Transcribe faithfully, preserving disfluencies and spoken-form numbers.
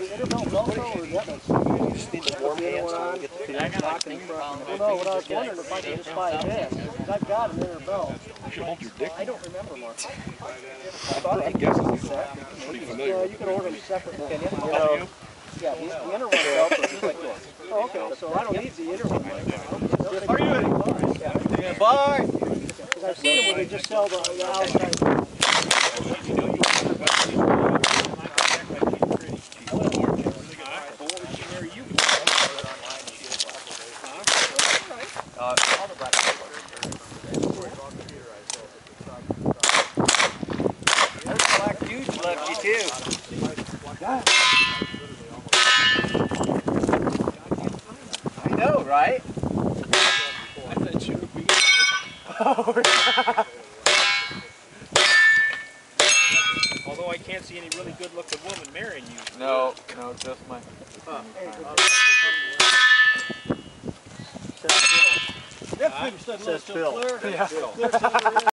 interbelt also, or that one? Just need the warm hands so we get the feeling lock in front. Well, no, what I was wondering if I could just buy this, because I've got an interbelt. You should hold your dick. I don't remember, Mark. I thought I guess it's pretty familiar. Yeah, you can order them separately. You know, yeah, the, the inner one belt is just like this. Oh, okay, so I don't need the inner one. Are you ready? Yeah. Yeah, bye. Because I've seen them where they just sell the, the outside. Uh, There's black dudes left you too. I know, right? I thought you would be. Although I can't see any really good-looking woman marrying you. No, no, just my. Huh. Says Phil. Says Phil. Yeah.